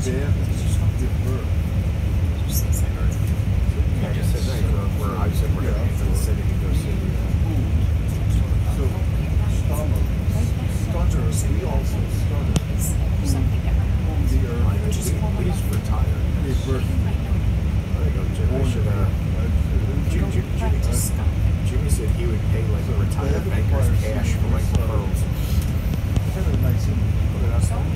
there, give birth. I just said that where I said we're going to be to the city to go see. So, stutters, we also stutter. He's retired. Give birth. There you go, Jimmy. Jimmy said he would pay like retired bankers cash for like pearls. Kind of nice and put it outside.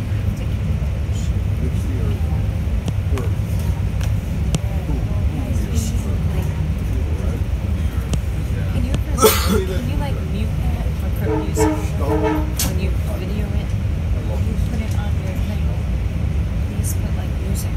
Good for your birth. Can you like mute that for crib music? When you video it, you put it on your thing. Please put like music.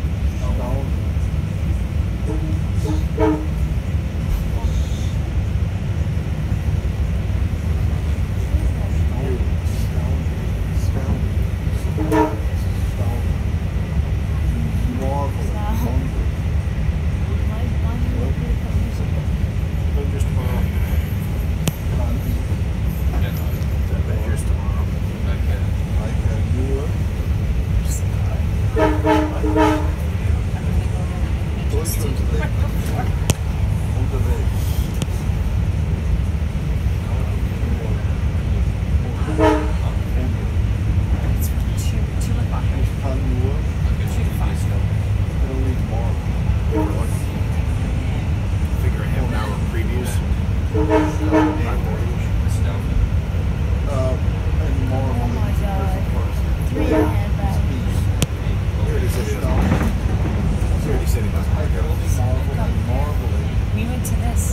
We went to this.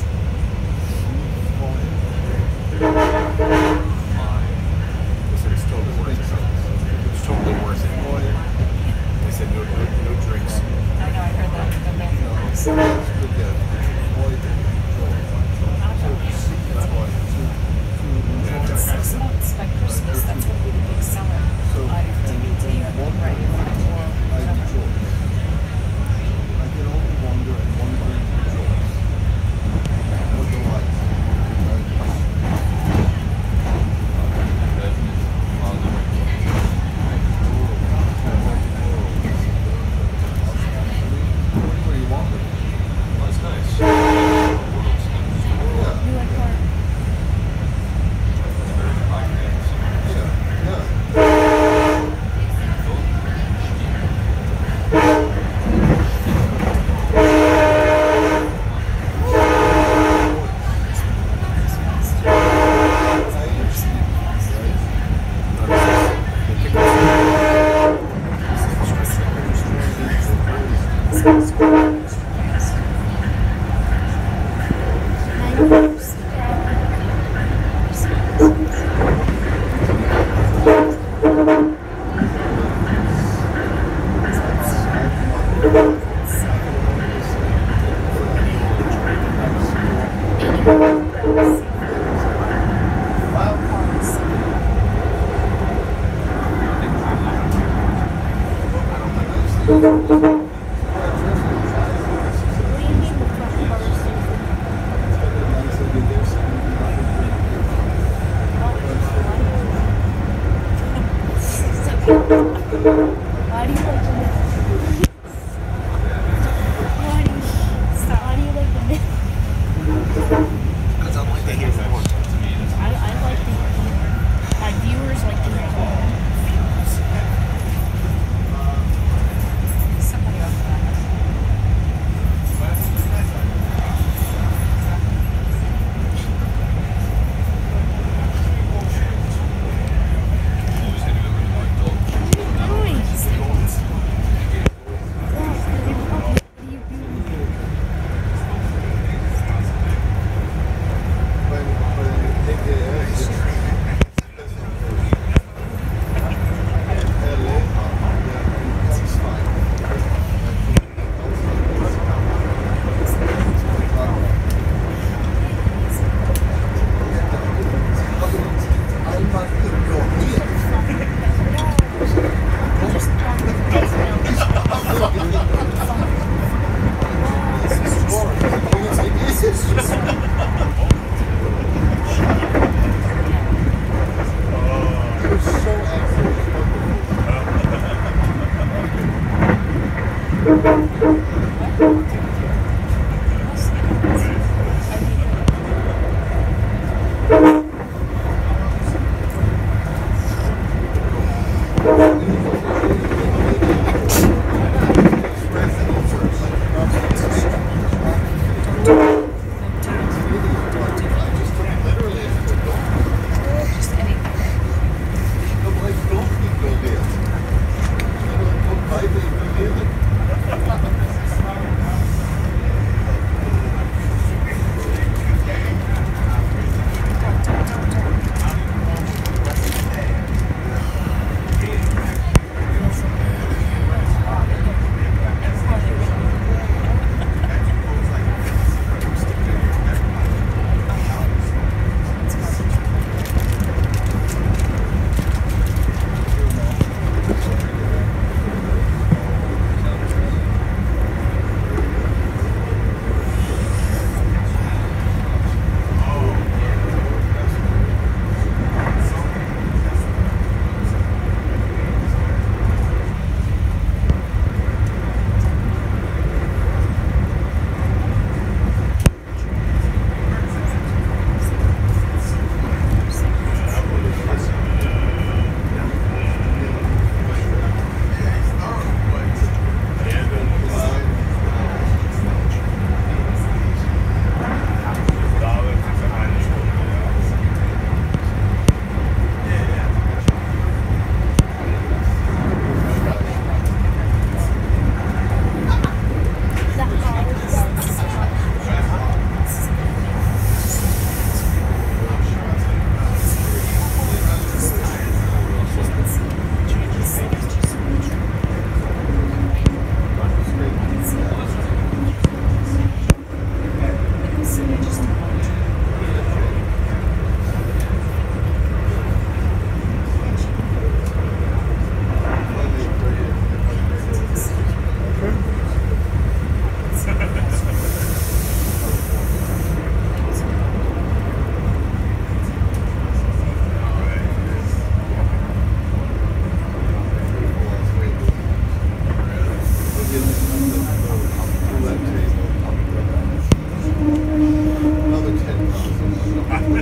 It's totally worth it. They said no drinks. I know, I heard that. By Christmas, that's going to be the big seller. DVD or right. I can only wonder and wonder and rejoice. What the life. Where you want it? That's nice. You like art?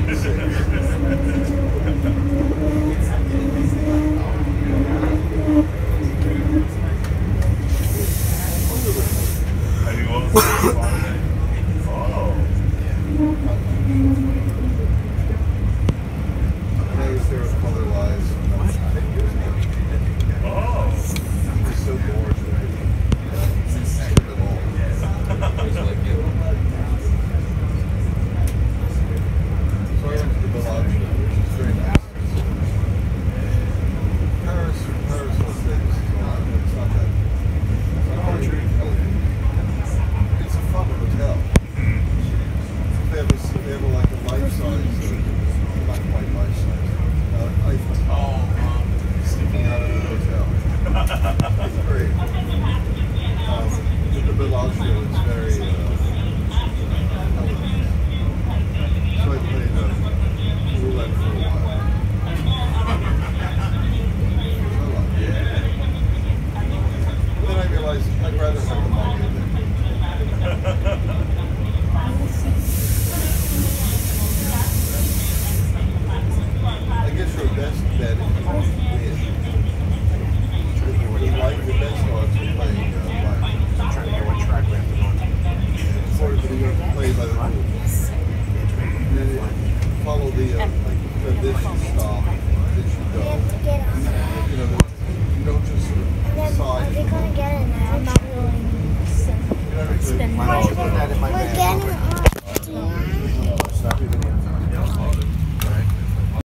Follow the tradition style.